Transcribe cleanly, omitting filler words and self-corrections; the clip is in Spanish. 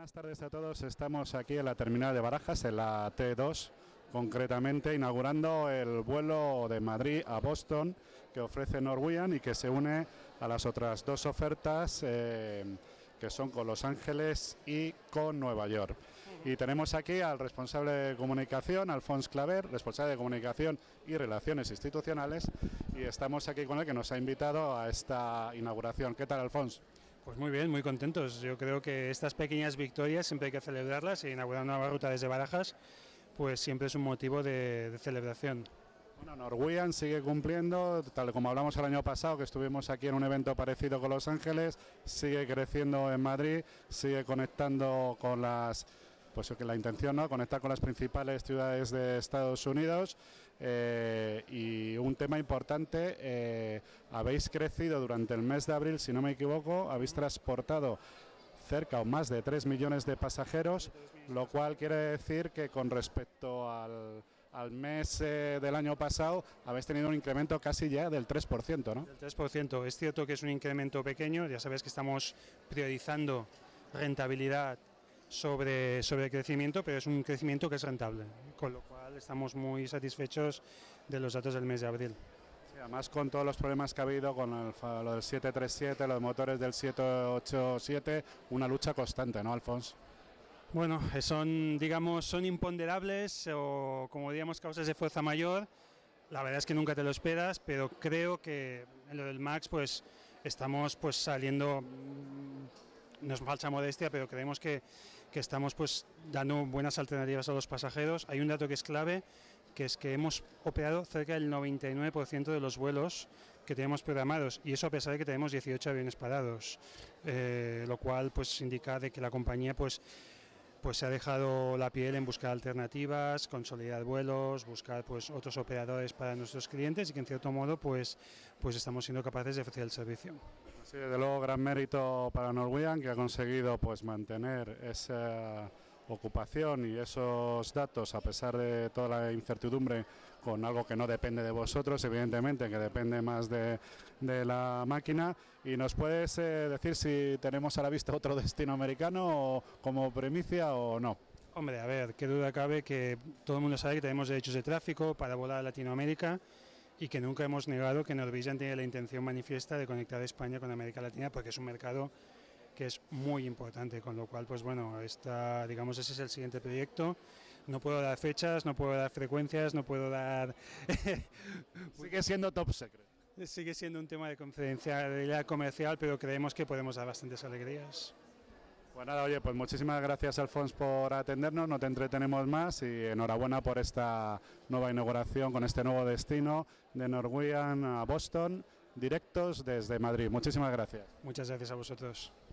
Buenas tardes a todos. Estamos aquí en la terminal de Barajas, en la T2, concretamente inaugurando el vuelo de Madrid a Boston que ofrece Norwegian y que se une a las otras dos ofertas que son con Los Ángeles y con Nueva York. Y tenemos aquí al responsable de comunicación, Alfons Claver, responsable de comunicación y relaciones institucionales, y estamos aquí con él, que nos ha invitado a esta inauguración. ¿Qué tal, Alfons? Pues muy bien, muy contentos. Yo creo que estas pequeñas victorias siempre hay que celebrarlas, y inaugurar una nueva ruta desde Barajas pues siempre es un motivo de celebración. Bueno, Norwegian sigue cumpliendo, tal como hablamos el año pasado, que estuvimos aquí en un evento parecido con Los Ángeles, sigue creciendo en Madrid, sigue conectando con las... Pues que la intención, ¿no?, conectar con las principales ciudades de Estados Unidos, y un tema importante, habéis crecido durante el mes de abril, si no me equivoco, habéis transportado cerca o más de 3 millones de pasajeros, lo cual quiere decir que con respecto al mes del año pasado habéis tenido un incremento casi ya del 3%, ¿no? Del 3%. Es cierto que es un incremento pequeño, ya sabes que estamos priorizando rentabilidad sobre crecimiento, pero es un crecimiento que es rentable, con lo cual estamos muy satisfechos de los datos del mes de abril. Sí, además, con todos los problemas que ha habido con lo del 737, los motores del 787, una lucha constante, ¿no, Alfons? Bueno, son imponderables, o como diríamos, causas de fuerza mayor. La verdad es que nunca te lo esperas, pero creo que en lo del MAX pues estamos pues saliendo, no es falsa modestia, pero creemos que estamos pues dando buenas alternativas a los pasajeros. Hay un dato que es clave, que es que hemos operado cerca del 99% de los vuelos que tenemos programados, y eso a pesar de que tenemos 18 aviones parados, lo cual pues indica de que la compañía pues se ha dejado la piel en buscar alternativas, consolidar vuelos, buscar pues otros operadores para nuestros clientes, y que en cierto modo pues estamos siendo capaces de ofrecer el servicio. Sí, desde luego, gran mérito para Norwegian, que ha conseguido pues mantener esa ocupación y esos datos a pesar de toda la incertidumbre, con algo que no depende de vosotros, evidentemente, que depende más de la máquina. ¿Y nos puedes decir si tenemos a la vista otro destino americano como primicia o no? Hombre, a ver, qué duda cabe que todo el mundo sabe que tenemos derechos de tráfico para volar a Latinoamérica, y que nunca hemos negado que Norwegian tiene la intención manifiesta de conectar España con América Latina, porque es un mercado que es muy importante, con lo cual pues bueno, digamos, ese es el siguiente proyecto. No puedo dar fechas, no puedo dar frecuencias, no puedo dar... Sigue siendo top secret. Sigue siendo un tema de confidencialidad comercial, pero creemos que podemos dar bastantes alegrías. Pues nada, oye, pues muchísimas gracias, Alfons, por atendernos, no te entretenemos más, y enhorabuena por esta nueva inauguración con este nuevo destino de Norwegian a Boston, directos desde Madrid. Muchísimas gracias. Muchas gracias a vosotros.